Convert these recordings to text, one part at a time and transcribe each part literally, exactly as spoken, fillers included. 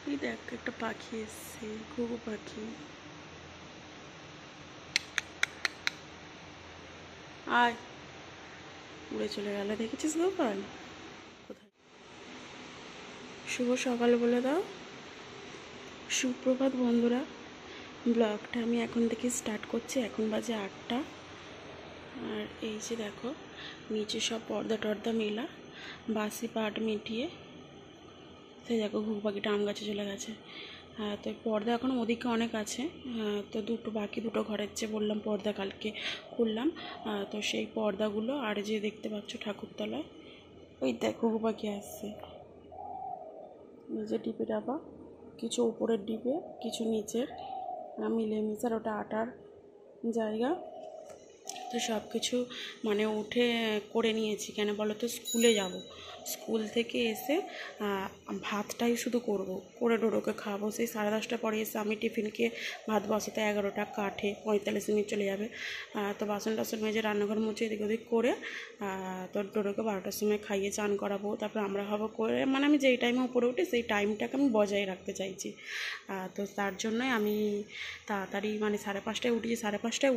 এই দেখ একটা পাখি এসছে, ঘুঘু পাখি। আয়, উড়ে চলে গেল, দেখেছিস গোপাল? কোথায়? শুভ সকাল বলে দাও। সুপ্রভাত বন্ধুরা, ব্লগটা আমি এখন থেকে স্টার্ট করছি। এখন বাজে আটটা। আর এই যে দেখো নিচে সব পর্দা টর্দা মেলা, বাসি পাট মিটিয়ে। সেই দেখো ঘুঘু পাখিটা আম গাছে চলে গেছে। হ্যাঁ, তো পর্দা এখন ওদিকে অনেক আছে। হ্যাঁ, তো দুটো বাকি দুটো ঘরের চেয়ে বললাম পর্দা কালকে খুললাম। তো সেই পর্দাগুলো আর যে দেখতে পাচ্ছ ঠাকুরতলায়, ওই দেখ ঘুঘু পাখি আসছে। নিজে ডিপে ডাবা, কিছু উপরের ডিপে, কিছু নিচের, মিলে মিশার ওটা আটার জায়গা। তো সব কিছু মানে উঠে করে নিয়েছি। কেন বলো তো, স্কুলে যাব, স্কুল থেকে এসে ভাতটাই শুধু করব, করে ডোডোকে খাবো। সেই সাড়ে দশটা পরে এসে আমি টিফিনকে ভাত বসাতে এগারোটা কাঠে, পঁয়তাল্লিশ মিনিট চলে যাবে। তো বাসন টাসন মেজে রান্নাঘর মুছে এদিক ওদিক করে তো ডোডোকে বারোটার সময় খাইয়ে চান করাবো। তারপর আমরা হবো করে, মানে আমি যেই টাইমে উপরে উঠি সেই টাইমটাকে আমি বজায় রাখতে চাইছি। তো তার জন্যই আমি তাড়াতাড়ি মানে সাড়ে পাঁচটায় উঠি। সাড়ে পাঁচটায়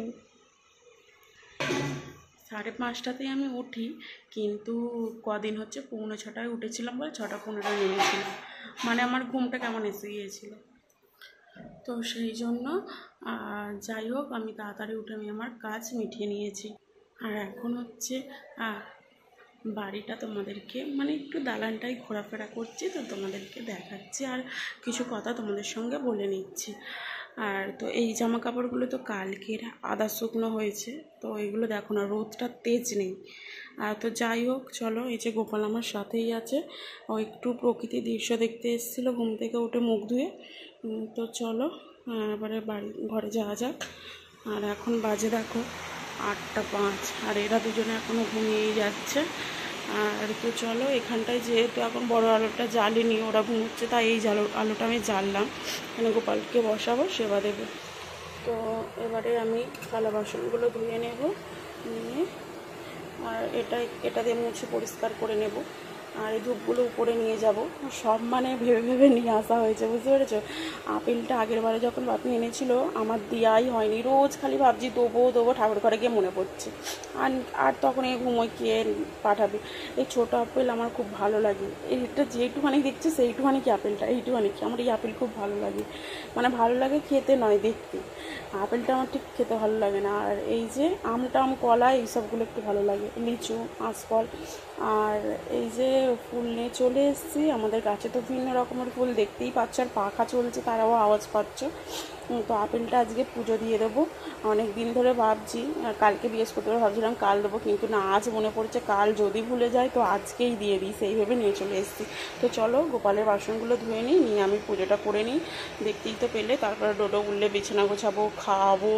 সাড়ে পাঁচটাতেই আমি উঠি, কিন্তু কদিন হচ্ছে পৌনে ছটায় উঠেছিলাম বলে ছটা পনেরো নেমেছিলাম, মানে আমার ঘুমটা কেমন এসে গিয়েছিল। তো সেই জন্য যাই হোক আমি তাড়াতাড়ি উঠে আমি আমার কাজ মিটিয়ে নিয়েছি। আর এখন হচ্ছে বাড়িটা তোমাদেরকে মানে একটু দালানটাই ঘোরাফেরা করছি, তো তোমাদেরকে দেখাচ্ছি আর কিছু কথা তোমাদের সঙ্গে বলে নিচ্ছি। আর তো এই জামা কাপড়গুলো তো কালকের আদা শুকনো হয়েছে, তো এগুলো দেখো না, রোদটা তেজ নেই। আর তো যাই হোক চলো, এই যে গোপাল আমার সাথেই আছে, ও একটু প্রকৃতির দৃশ্য দেখতে এসেছিলো ঘুম থেকে উঠে মুখ ধুয়ে। তো চলো এবারে বাড়ি ঘরে যাওয়া যাক। আর এখন বাজে দেখো আটটা পাঁচ, আর এরা দুজনে এখনও ঘুমিয়েই যাচ্ছে। আর তো চলো এখানটায় যেহেতু এখন বড় আলোটা জ্বালিনি, ওরা ঘুমোচ্ছে, তাই এই জালো আলোটা আমি জ্বাললাম, এখানে গোপালকে বসাবো, সেবা দেবে। তো এবারে আমি থালা বাসনগুলো ধুয়ে নেব, নিয়ে আর এটা এটা দিয়ে মুছে পরিষ্কার করে নেব। আর এই ধূপগুলো উপরে নিয়ে যাব, সব মানে ভেবে ভেবে নিয়ে আসা হয়েছে, বুঝতে পেরেছো? আপেলটা আগের বারে যখন বাপি এনেছিল আমার দেওয়াই হয়নি, রোজ খালি ভাবছি দেবো দেবো, ঠাকুর ঘরে গিয়ে মনে পড়ছে। আর আর তখন এই ঘুমোয় কে পাঠাবে। এই ছোটো আপেল আমার খুব ভালো লাগে, এইটা যেইটুখানি দেখছে সেইটুখানি কি আপেলটা, এইটুখানি কি, আমার এই আপেল খুব ভালো লাগে, মানে ভালো লাগে খেতে নয় দেখতে। আপেলটা আমার ঠিক খেতে ভালো লাগে না। আর এই যে আমটা আম কলা এইসবগুলো একটু ভালো লাগে, লিচু আঁশফল। আর এই যে ফুল নিয়ে চলে এসেছি, আমাদের গাছে তো বিভিন্ন রকমের ফুল দেখতেই পাচ্ছ, আর পাখা চলছে তারাও আওয়াজ পাচ্ছ। তো আপেলটা আজকে পুজো দিয়ে দেবো, অনেক দিন ধরে ভাবছি, কালকে বৃহস্পতিবার ভাবছিলাম কাল দেবো, কিন্তু না আজ মনে পড়ছে কাল যদি ভুলে যায় তো আজকেই দিয়ে দিই, সেইভাবে নিয়ে চলে এসেছি। তো চলো গোপালের বাসনগুলো ধুয়ে নিই, নিয়ে আমি পুজোটা করে নিই। দেখতেই তো পেলে, তারপরে ডোডো উঠলে বিছানা গোছাবো, খাওয়াবো,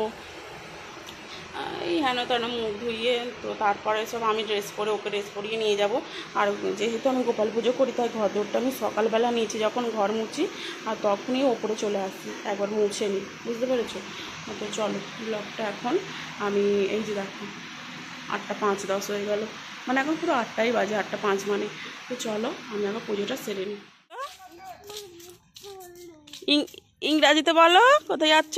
এই হেন তেন মুখ ধুইয়ে, তো তারপরে সব আমি ড্রেস পরে ওকে ড্রেস পরিয়ে নিয়ে যাব। আর যেহেতু আমি গোপাল পুজো করি তাই ঘর দৌড়টা আমি সকালবেলা নিয়েছি, যখন ঘর মুছি আর তখনই ওপরে চলে আসি, একবার মুছে নিই, বুঝতে পেরেছো? তো চলো ব্লগটা এখন আমি এই যে দেখো আটটা পাঁচ দশ হয়ে গেল, মানে এখন পুরো আটটাই বাজে, আটটা পাঁচ মানে। তো চলো আমি আমার পুজোটা সেরে নিই। ইংরাজিতে বলো, কোথায় যাচ্ছ?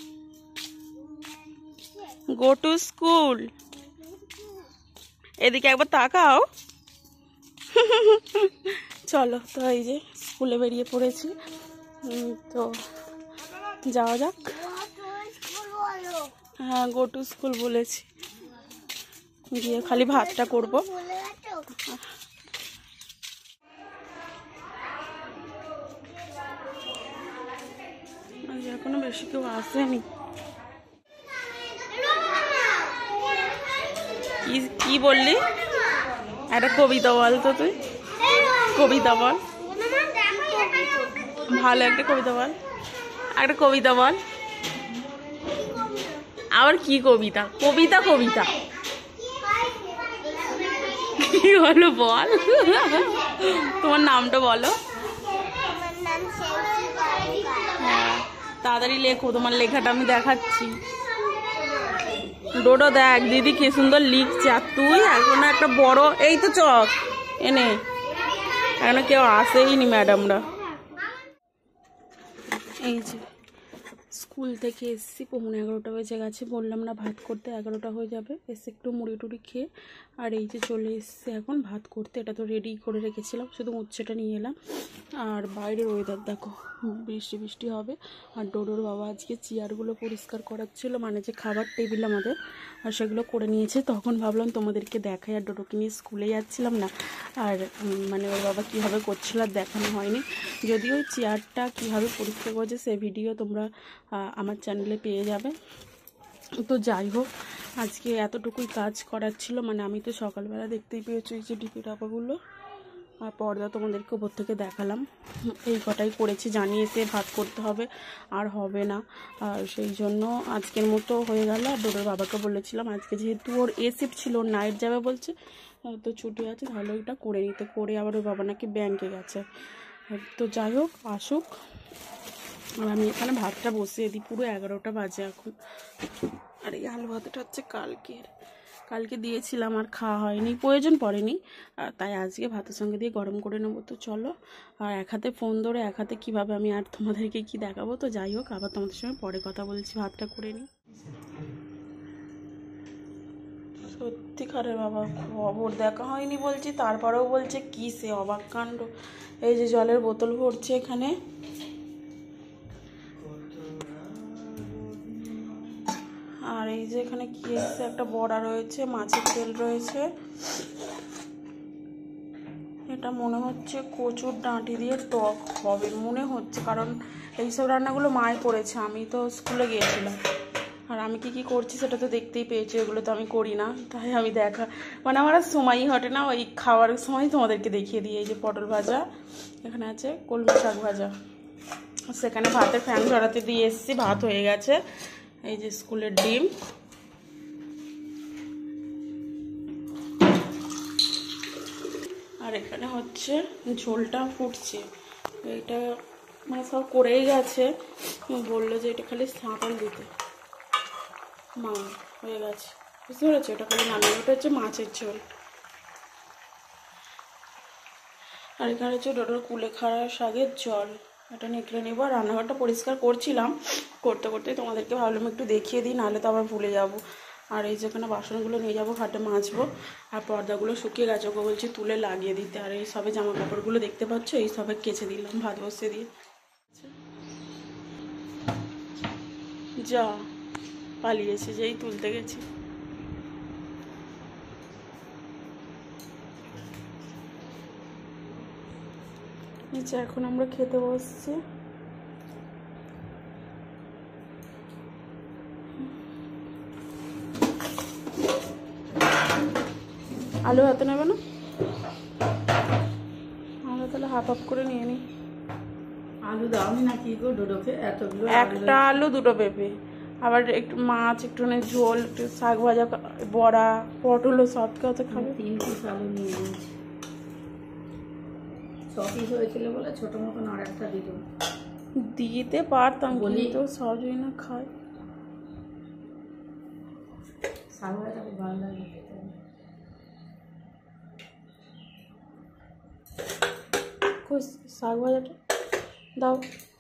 Go to school. এদিকে একবার তাকাও। চলো, তো এই যে স্কুলে বেরিয়ে পড়েছি, তো যাওয়া যাক। হ্যাঁ, গো টু স্কুল বলেছি, গিয়ে খালি ভাতটা করবো। এখনো বেশি কেউ আসেনি। কি বললি? একটা কবিতা বল তো, তুই কবিতা বল, ভালো একটা কবিতা বল, একটা কবিতা বল। আবার কি কবিতা? কবিতা কবিতা কি বলো বল, তোমার নামটা বলো। হ্যাঁ তাড়াতাড়ি লেখো, তোমার লেখাটা আমি দেখাচ্ছি। ডোডো দেখ দিদি কি সুন্দর লিখছে, আর তুই এখনো একটা বড়, এই তো চক এনে, এখনো কেউ আসেই নি ম্যাডামরা। এই যে স্কুল থেকে এসেছি, পৌনে এগারোটা বেজে গেছে, বললাম না ভাত করতে, এগারোটা হয়ে যাবে। এসে একটু মুড়ি টুড়ি খেয়ে আর এই যে চলে এসছে এখন ভাত করতে। এটা তো রেডি করে রেখেছিলাম, শুধু উচ্ছেটা নিয়ে এলাম। আর বাইরের ওয়েদার দেখো, বৃষ্টি বৃষ্টি হবে। আর ডোডোর বাবা আজকে চেয়ারগুলো পরিষ্কার করাচ্ছিল, মানে যে খাবার টেবিল আমাদের, আর সেগুলো করে নিয়েছে। তখন ভাবলাম তোমাদেরকে দেখাই, আর ডোডোকে নিয়ে স্কুলে যাচ্ছিলাম না, আর মানে ওর বাবা কীভাবে করছিল আর দেখানো হয়নি। যদিও ওই চেয়ারটা কীভাবে পরিষ্কার করেছে সে ভিডিও তোমরা আমার চ্যানেলে পেয়ে যাবে। তো যাই হোক, আজকে এতটুকুই কাজ করার ছিল। মানে আমি তো সকালবেলা দেখতেই পেয়েছি এই যে ডিপি টাপাগুলো, আর পর্দা তোমাদেরকে ওপর থেকে দেখালাম। এই কটাই করেছি, জানিয়ে এসে ভাত করতে হবে, আর হবে না। আর সেই জন্য আজকের মতো হয়ে গেল। আর ডোডোর বাবাকে বলেছিলাম আজকে যেহেতু ওর এ শিফট ছিল, ওর নাইট যাবে বলছে, তো ছুটি আছে, তাহলে ওইটা করে নিতে। করে আবার ওর বাবা নাকি ব্যাংকে গেছে। তো যাই হোক, আসুক। আর আমি এখানে ভাতটা বসিয়ে দিই, পুরো এগারোটা বাজে এখন। আর এই আলু ভাতটা হচ্ছে কালকের, কালকে দিয়েছিলাম আর খাওয়া হয়নি, প্রয়োজন পড়েনি, তাই আজকে ভাতের সঙ্গে দিয়ে গরম করে নেবো। তো চলো, আর এক হাতে ফোন ধরে এক হাতে কীভাবে আমি আর তোমাদেরকে কি দেখাবো। তো যাই হোক, আবার তোমাদের সঙ্গে পরে কথা বলছি, ভাতটা করে নিই। সত্যিকারের বাবা, খবর দেখা হয়নি বলছি, তারপরেও বলছে কী সে অবাক কাণ্ড। এই যে জলের বোতল ভরছে এখানে, আর এই যে এখানে কি এসছে, একটা বড়া রয়েছে, মাছের তেল রয়েছে, এটা মনে হচ্ছে কচুর ডাঁটি দিয়ে টক হবে মনে হচ্ছে, কারণ এইসব রান্নাগুলো মাই করেছে, আমি তো স্কুলে গিয়েছিলাম। আর আমি কি কি করছি সেটা তো দেখতেই পেয়েছি, এগুলো তো আমি করি না, তাই আমি দেখা মানে আমার আর সময়ই ঘটে না, ওই খাওয়ার সময় তোমাদেরকে দেখিয়ে দিই। এই যে পটল ভাজা, এখানে আছে কলমি শাক ভাজা, সেখানে ভাতের ফ্যান ঝরাতে দিয়ে এসেছি, ভাত হয়ে গেছে। এই যে স্কুলের ডিম, আর এখানে হচ্ছে ঝোলটা ফুটছে। এটা মানে সব করেই গেছে, বললো যে এটা খালি সাঁতাল দিতে, মা হয়ে গেছে, বুঝতে পেরেছো? এটা খালি নামিয়ে, ওটা হচ্ছে মাছের ঝোল। আর এখানে হচ্ছে ডোডোর কুলেখাড়া শাকের জল, এটা নিকলে নেবো। আর রান্নাঘরটা পরিষ্কার করছিলাম, করতে করতে তোমাদেরকে ভাবলাম একটু দেখিয়ে দিই, নাহলে তো আবার ভুলে যাব। আর এই যেখানে বাসনগুলো নিয়ে যাবো ঘাটে মাজবো, আর পর্দাগুলো শুকিয়ে গেছে, ওকে বলছি তুলে লাগিয়ে দিতে। আর এই সবে জামা কাপড়গুলো দেখতে পাচ্ছ, এই সবে কেচে দিলাম ভাত বসিয়ে দিয়ে। যা পালিয়েছে, যেই তুলতে গেছি। নিচে এখন আমরা খেতে বসছি। আলু হাতে নেবে না? আমরা তাহলে হাফ হাফ করে নিয়ে নিই। আলু দাওনি না কি গো ডোডোকে? এতগুলো একটা আলু দুটো পেঁপে, আবার একটু মাছ, একটুখানি ঝোল, একটু শাক ভাজা, বড়া, পটলও সব কত খাবে। তিন পিস আলু নিয়ে নিয়েছি, ছ পিস হয়েছিল বলে ছোট মতন আর একটা দিল। দিতে পারতাম, কিন্তু সবই না খায়। শাক ভাজা খুব ভালো লাগে। শাক ভাজাটা দাও।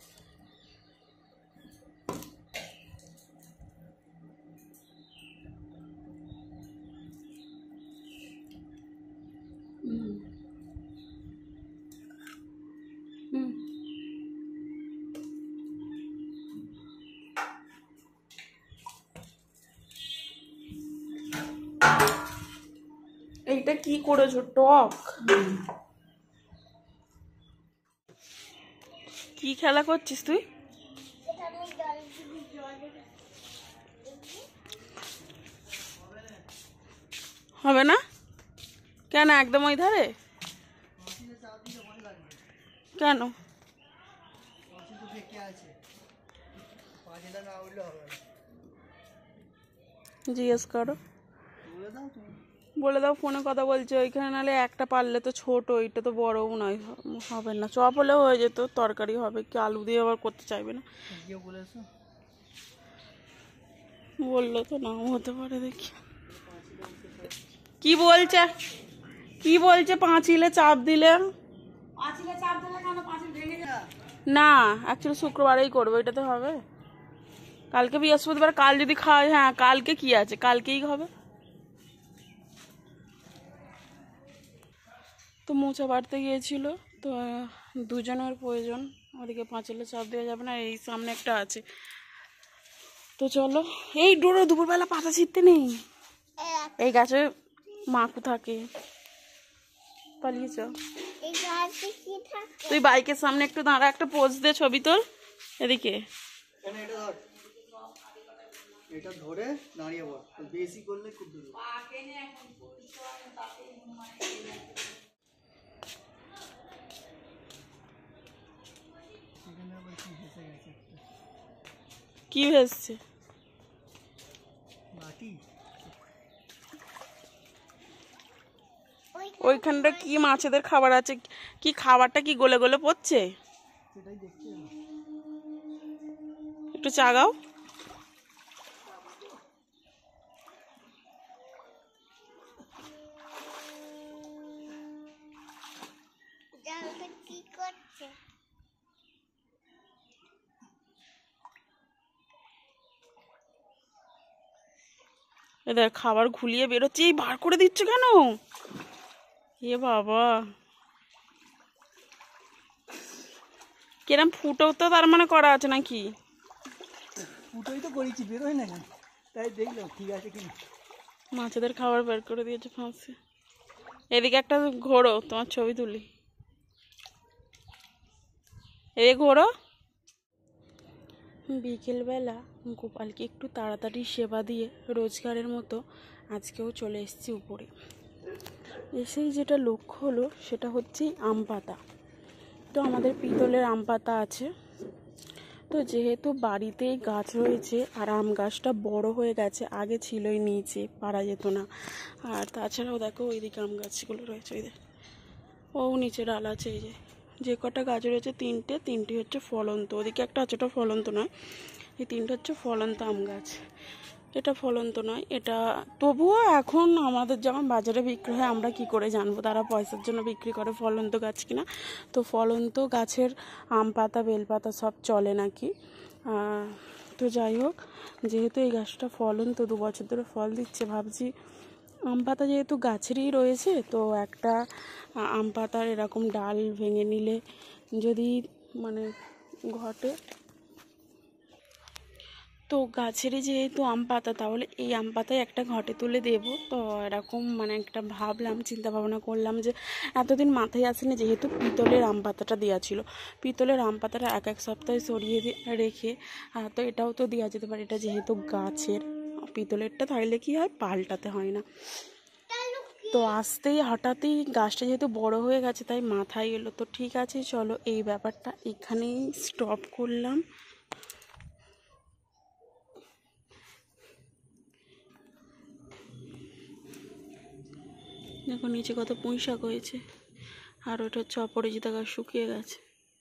হুম হুম এইটা কি করেছো? টক? কি খেলা করছিস তুই? হবে না কেন? একদম ওই ধারে কেন? জিজ্ঞেস করো, বলে দাও ফোনে কথা বলছে ওইখানে, নাহলে একটা পারলে তো ছোট, ওইটা তো বড়ও নয়, হবে না। চপ হলেও হয়ে যেত, তরকারি হবে কি, আলু দিয়ে আবার করতে চাইবে না বললো তো, নাও হতে পারে, দেখি কি বলছে। কি বলছে? পাঁচিলে চাপ দিলে, পাঁচিলে চাপ দিলে কেন? পাঁচিল ভেঙে যায়। না অ্যাকচুয়ালি শুক্রবারেই করবো, এটা তো হবে কালকে বৃহস্পতিবার, কাল যদি খাওয়াই, হ্যাঁ কালকে কি আছে, কালকেই হবে। তো মোচা বাড়তে গিয়েছিল, তো দুজনের প্রয়োজন, ওদিকে পাঁচলে চাপ দেওয়া যাবে না, এই সামনে একটা আছে। তো চলো, এই ডোরো দুপুরবেলা পাতা ছিঁড়তে নেই, এই গাছে মাকু থাকে, পালিয়েছ। তুই বাইকের সামনে একটু দাঁড়া, একটা পোজ দে, ছবি তোল এদিকে। এটা ধরে দাঁড়িয়ে পড়, বেশি করলে খুব দূর। কি ভেসছে? মাটি। ওইখানটা কি মাছেদের খাবার আছে, কি খাবারটা কি গলে গলে পড়ছে, সেটাই দেখতে একটু চাগাও। কি করছে? এদের খাবার ঘুলিয়ে বেরোচ্ছে, এই বার করে দিচ্ছ কেন? এ বাবা, কিরম ফুটো তো তার মানে করা আছে নাকি? ফুটোই তো করেছি, বেরোয় না, তাই দেখলাম ঠিক আছে কিনা। মাছেদের খাবার বের করে দিয়েছে ফাঁসে। এদিকে একটা ঘোরো, তোমার ছবি তুলি, এদিকে ঘোরো। বিকেলবেলা গোপালকে একটু তাড়াতাড়ি সেবা দিয়ে রোজগারের মতো আজকেও চলে এসেছি উপরে। এসেই যেটা লক্ষ্য হলো সেটা হচ্ছে আম পাতা। তো আমাদের পিতলের আম পাতা আছে, তো যেহেতু বাড়িতেই গাছ রয়েছে আর আম গাছটা বড় হয়ে গেছে, আগে ছিলই নিচে, পারা যেত না। আর তাছাড়াও দেখো ওইদিকে আম গাছগুলো রয়েছে, ওই ও নিচে ডাল আছে, এই যে যে কটা গাছ রয়েছে তিনটে, তিনটি হচ্ছে ফলন্ত, ওদিকে একটা আছে, ওটা ফলন্ত নয়, এই তিনটে হচ্ছে ফলন্ত আম গাছ। এটা ফলন্ত নয়, এটা তবুও এখন আমাদের যখন বাজারে বিক্রি হয় আমরা কি করে জানবো তারা পয়সার জন্য বিক্রি করে ফলন্ত গাছ কিনা। তো ফলন্ত গাছের আম পাতা বেলপাতা সব চলে নাকি। তো যাই হোক, যেহেতু এই গাছটা ফলন্ত, দু বছর ধরে ফল দিচ্ছে, ভাবছি আম পাতা যেহেতু গাছেরই রয়েছে, তো একটা আম পাতার এরকম ডাল ভেঙে নিলে যদি মানে ঘটে, তো গাছেরই যেহেতু আম পাতা, তাহলে এই আম পাতায় একটা ঘটে তুলে দেব। তো এরকম মানে একটা ভাবলাম, চিন্তা ভাবনা করলাম যে এতদিন মাথায় আসেনি, যেহেতু পিতলের আম পাতাটা দেওয়া ছিল, পিতলের আম পাতাটা এক এক সপ্তাহে সরিয়ে রেখে তো এটাও তো দেওয়া যেতে পারে। এটা যেহেতু গাছের, পিতলেরটা থাকলে কি হয় পাল্টাতে হয় না। তো আসতেই হঠাৎই গাছটা যেহেতু বড় হয়ে গেছে তাই মাথায় এলো, তো ঠিক আছে চলো এই ব্যাপারটা এখানেই স্টপ করলাম। দেখো নিচে কত পুঁই শাক হয়েছে, আর ওটা হচ্ছে অপরাজিতা গাছ, শুকিয়ে গেছে।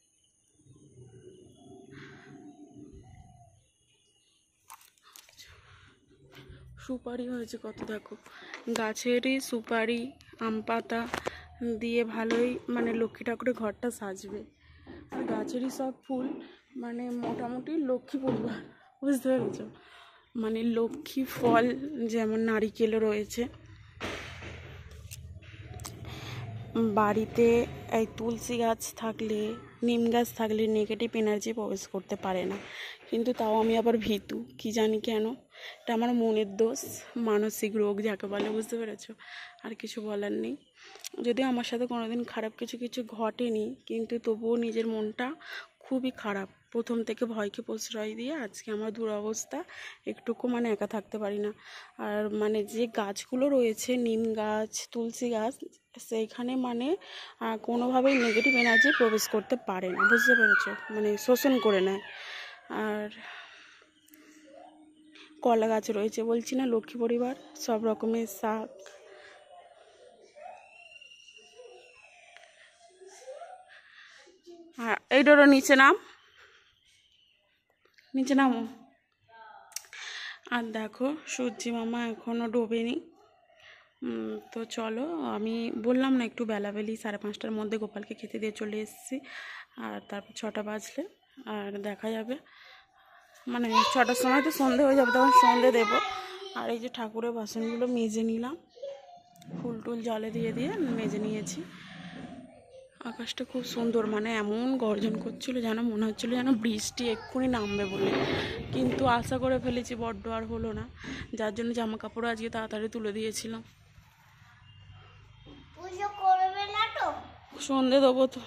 সুপারি হয়েছে কত, দেখো গাছেরই সুপারি আম পাতা দিয়ে ভালোই মানে লক্ষ্মী ঠাকুরের ঘরটা সাজবে। আর গাছেরই সব ফুল, মানে মোটামুটি লক্ষ্মী পরিবার, বুঝতে পেরেছ, মানে লক্ষ্মী ফল, যেমন নারিকেলও রয়েছে। বাড়িতে এই তুলসী গাছ থাকলে, নিম গাছ থাকলে নেগেটিভ এনার্জি প্রবেশ করতে পারে না, কিন্তু তাও আমি আবার ভীতু, কি জানি কেন, এটা আমার মনের দোষ, মানসিক রোগ যাকে বলে, বুঝতে পেরেছ, আর কিছু বলার নেই। যদিও আমার সাথে কোনোদিন খারাপ কিছু কিছু ঘটেনি, কিন্তু তবুও নিজের মনটা খুবই খারাপ, প্রথম থেকে ভয়কে প্রশ্রয় দিয়ে আজকে আমার দুরবস্থা, একটুকু মানে একা থাকতে পারি না। আর মানে যে গাছগুলো রয়েছে, নিম গাছ, তুলসী গাছ, সেইখানে মানে কোনোভাবেই নেগেটিভ এনার্জি প্রবেশ করতে পারে না, বুঝতে পেরেছ, মানে শোষণ করে নেয়। আর কলা গাছ রয়েছে, বলছি না লক্ষ্মী পরিবার, সব রকমের শাক। আর এইটারও নিচে নাম, নিচে নামো। আর দেখো সূর্যি মামা এখনও ডোবেনি, উম, তো চলো, আমি বললাম না একটু বেলাবেলি সাড়ে পাঁচটার মধ্যে গোপালকে খেতে দিয়ে চলে এসেছি। আর তারপর ছটা বাজলে আর দেখা যাবে, মানে ছটার সময় তো সন্ধে হয়ে যাবে, তখন সন্ধে দেবো। আর এই যে ঠাকুরের বাসনগুলো মেজে নিলাম, ফুল টুল জলে দিয়ে দিয়ে মেজে নিয়েছি। আকাশটা খুব সুন্দর, মানে এমন গর্জন করছিল যেন মনে হচ্ছিল যেন বৃষ্টি এক্ষুনি নামবে বলে, কিন্তু আশা করে ফেলেছি বড্ড আর হলো না, যার জন্য জামা কাপড় আজকে তাড়াতাড়ি তুলে দিয়েছিলাম। সন্ধে দেবো তো,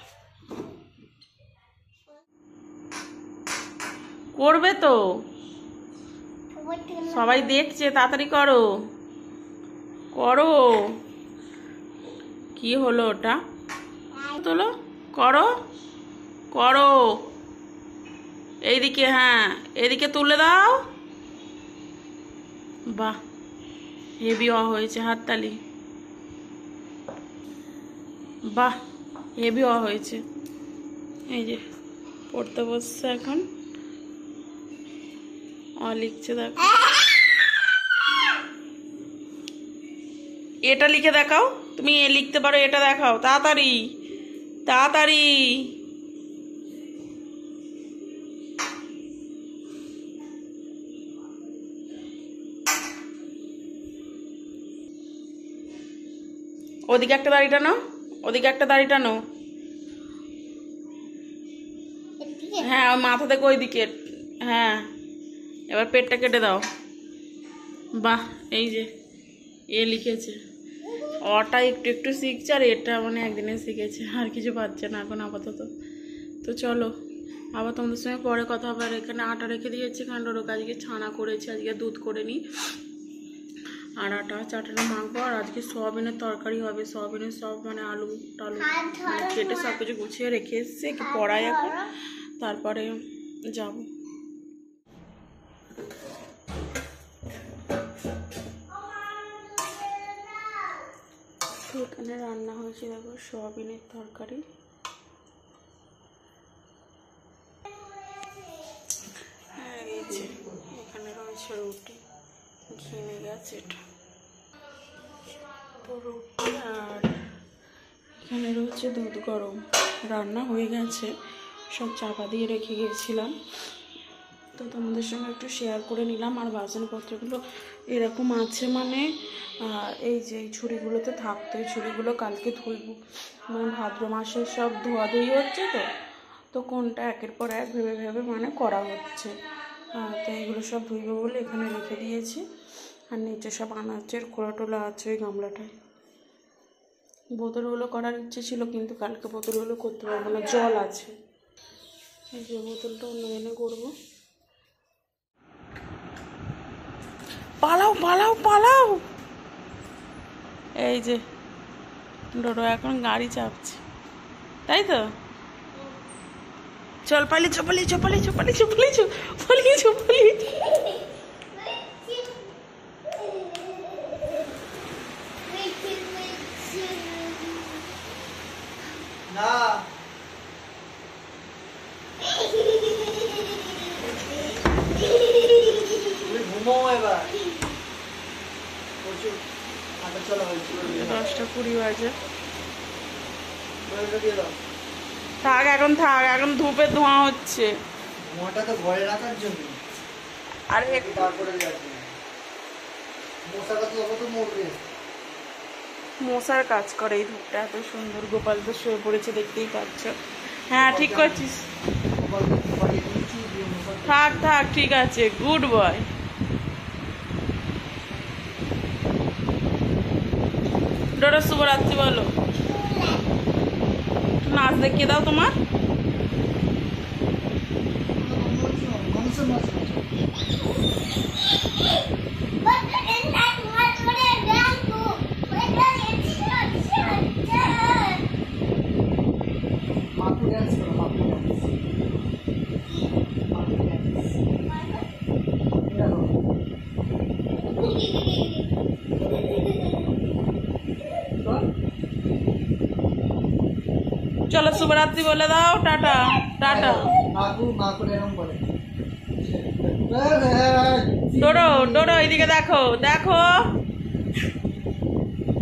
করবে তো, সবাই দেখছে, তাড়াতাড়ি করো করো। কি হলো ওটা? তোলো, করো করো, এইদিকে, হ্যাঁ এদিকে তুলে দাও। বাহ, হেভি হয়েছে, হাততালি। বাহ, হেভি হয়েছে। এই যে পড়তে বসছে এখন, অ লিখছে, দেখো এটা লিখে দেখাও, তুমি এ লিখতে পারো, এটা দেখাও তাড়াতাড়ি তাড়াতাড়ি। ওদিকে একটা দাড়ি টানো, ওদিকে একটা দাড়ি টানো, হ্যাঁ ওই মাথা থেকে ওইদিকে, হ্যাঁ এবার পেটটা কেটে দাও। বাহ, এই যে এ লিখেছে, অটা একটু একটু শিখছে, আর এটা মানে একদিনে শিখেছে, আর কিছু পাচ্ছে না এখন আপাতত। তো চলো আবার তোমাদের সঙ্গে পরে কথা হবে। আর এখানে আটা রেখে দিয়েছি, কারণ ওর আজকে ছানা করেছি, আজকে দুধ করে নিই, আর আটা চাটাটা মাখবো। আর আজকে সয়াবিনের তরকারি হবে, সয়াবিনের সব মানে আলু টালু মানে কেটে সব কিছু গুছিয়ে রেখে এসেছি, একটু পড়াই এখন, তারপরে যাব। এখানে রান্না হয়েছে, দেখো সয়াবিনের তরকারি, আর এই যে এখানে রয়েছে রুটি, ঘেমে গেছে এটা তো রুটি, আর এখানে রয়েছে দুধ গরম, রান্না হয়ে গেছে, সব চাপা দিয়ে রেখে গিয়েছিলাম, তো তোমাদের সঙ্গে একটু শেয়ার করে নিলাম। আর বাসনপত্রগুলো এরকম আছে, মানে এই যে এই ছুরিগুলোতে থাকতো, এই ছুরিগুলো কালকে ধুইব, মানে ভাদ্র মাসের সব ধোয়াধুয়ি হচ্ছে তো, তো কোনটা একের পর এক ভেবে ভেবে মানে করা হচ্ছে, তো এগুলো সব ধুইব বলে এখানে রেখে দিয়েছি। আর নিচে সব আনাচের খোলা টোলা আছে ওই গামলাটায়। বোতলগুলো করার ইচ্ছে ছিল, কিন্তু কালকে বোতলগুলো করতে পারবো না, জল আছে। এই যে বোতলটা অন্য দিনে করবো। পালাও পালাও পালাও, এই যে ডোডো এখন গাড়ি চাপছে, তাই তো, চল পালিয়েছো পালিয়েছো পালিয়েছো পালিয়েছো পালিয়েছো পালিয়েছো পালিয়েছো। না ঘুমো এবার, প্রচুর হাঁটা চলা হয়েছে। দশটা কুড়ি বাজে, দিয়ে দাও, থাক এখন থাক, এখন ধূপের ধোঁয়া হচ্ছে, ধোঁয়াটা তো ঘরে রাখার জন্য, আরে তারপরে যাচ্ছে মশাটা তো কত মরবে। মশার কাজ করে এই ধূপটা, এত সুন্দর। গোপাল তো শুয়ে পড়েছে, দেখতেই পাচ্ছ। হ্যাঁ ঠিক করছিস, থাক থাক ঠিক আছে, গুড বয়। ডোডো শুভরাত্রি বলো, নাচ দেখিয়ে দাও তোমার। চলো শুভরাত্রি বলে দাও, টাটা টাটা। ডোডো ডোডো এদিকে দেখো দেখো,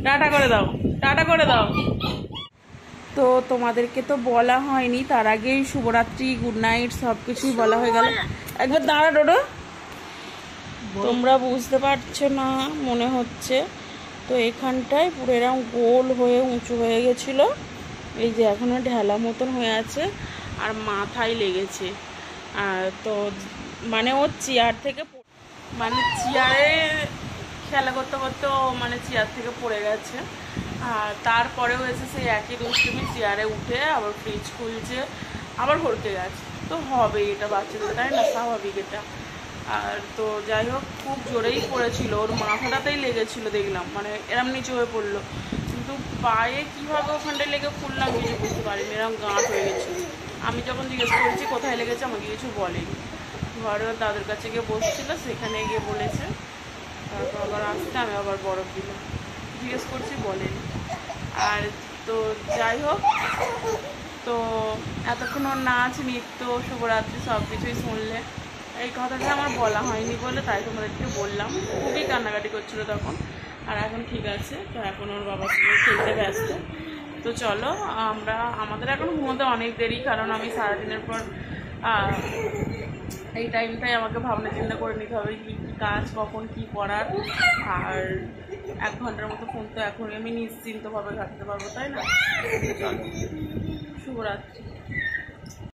টাটা করে দাও, টাটা করে দাও। তো তোমাদেরকে তো বলা হয়নি, তার আগেই শুভরাত্রি, গুড নাইট সব কিছুই বলা হয়ে গেল। একবার দাঁড়া ডোডো, তোমরা বুঝতে পারছো না মনে হচ্ছে। তো এখানটায় পুরো এরকম গোল হয়ে উঁচু হয়ে গেছিল, এই যে এখনো ঢেলা মতন হয়ে আছে, আর মাথায় লেগেছে। আর তো মানে ও চেয়ার থেকে মানে চেয়ারে খেলা করতে করতে ও মানে চেয়ার থেকে পড়ে গেছে। আর তারপরেও এসে সেই একই দুষ্টুমি, চেয়ারে উঠে আবার ফ্রিজ খুলছে, আবার ভরকে গেছে। তো হবে এটা বাচ্চাদের, তাই না, স্বাভাবিক এটা। আর তো যাই হোক, খুব জোরেই পড়েছিল, ওর মাথাটাতেই লেগেছিল দেখলাম, মানে এরম নিচু হয়ে পড়লো, কিন্তু পায়ে কীভাবে ওখানটায় লেগে ফুললাম কিছু বুঝতে পারিনি, এরকম গাঁট হয়ে গেছিলো। আমি যখন জিজ্ঞেস করেছি কোথায় লেগেছে, আমাকে কিছু বলেনি। ঘরে ওর দাদুর কাছে গিয়ে বসছিল, সেখানে গিয়ে বলেছে। তারপর আবার আসতে আমি আবার বরফ দিলাম, জিজ্ঞেস করছি বলেনি। আর তো যাই হোক, তো এতক্ষণ ওর নাচ, নৃত্য, শুভরাত্রি সব কিছুই শুনলে। এই কথাটা আমার বলা হয়নি বলে তাই তোমাদেরকে বললাম। খুবই কান্নাকাটি করছিল তখন, আর এখন ঠিক আছে। তো এখন ওর বাবার সঙ্গে খেলতে ব্যস্ত। তো চলো, আমরা আমাদের এখন ঘুমোতে অনেক দেরি, কারণ আমি সারাদিনের পর এই টাইমটাই আমাকে ভাবনা চিন্তা করে নিতে হবে কী কী কাজ, কখন কী করার। আর এক ঘন্টার মতো ফোন তো এখনই আমি নিশ্চিন্তভাবে থাকতে পারবো, তাই না? চলো, শুভরাত্রি।